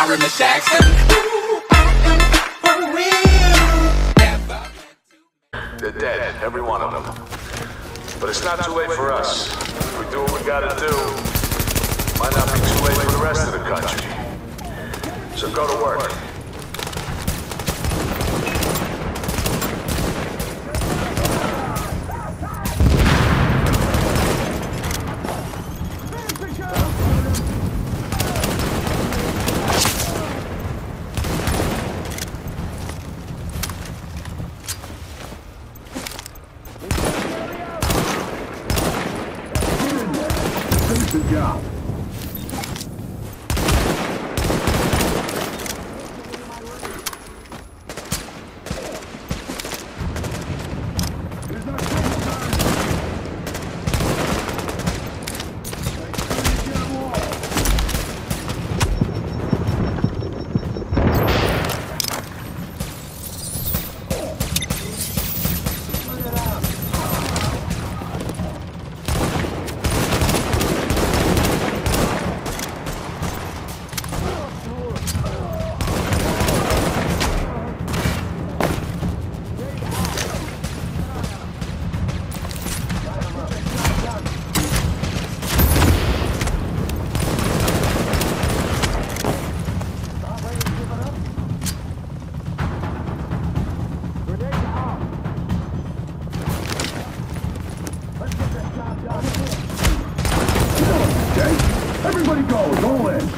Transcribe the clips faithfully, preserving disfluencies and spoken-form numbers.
in the Jackson. They're dead, every one of them. But it's not too late for us. If we do what we gotta do, might not be too late for the rest of the country. So go to work. Good job. Everybody go, go in.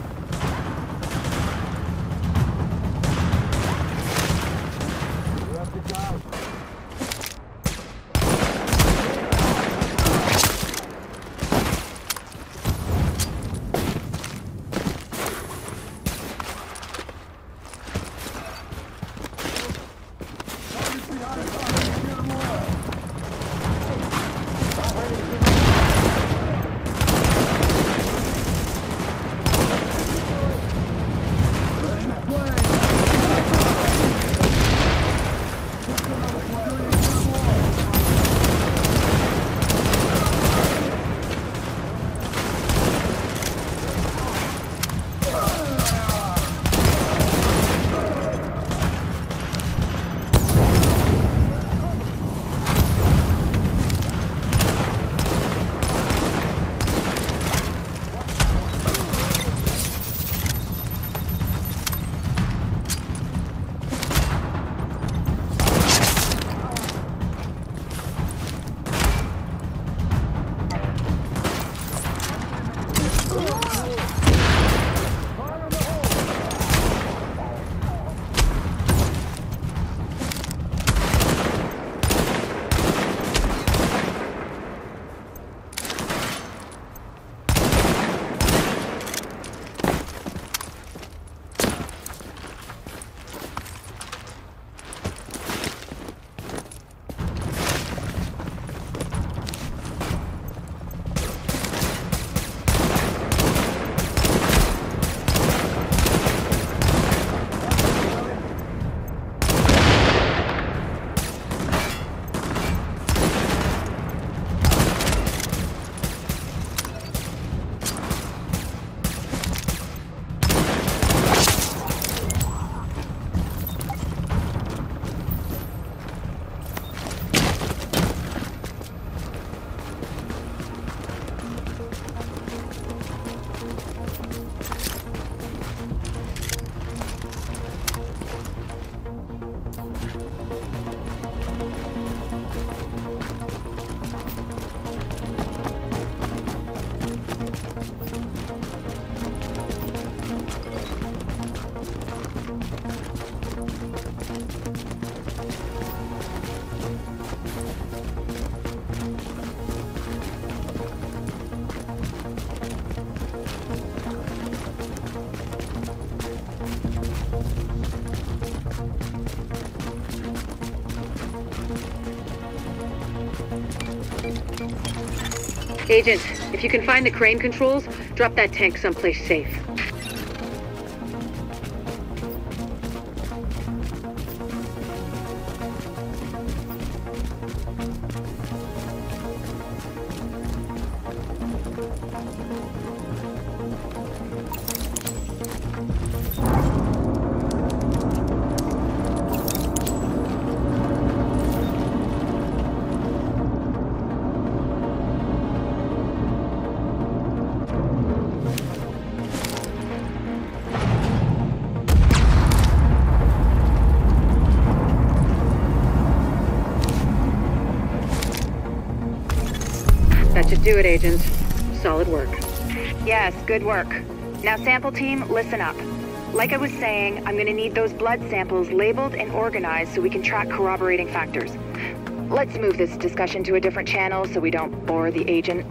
Agent, if you can find the crane controls, drop that tank someplace safe. do it, Agent. Solid work. Yes, good work. Now, sample team, listen up. Like I was saying, I'm gonna need those blood samples labeled and organized so we can track corroborating factors. Let's move this discussion to a different channel so we don't bore the agent.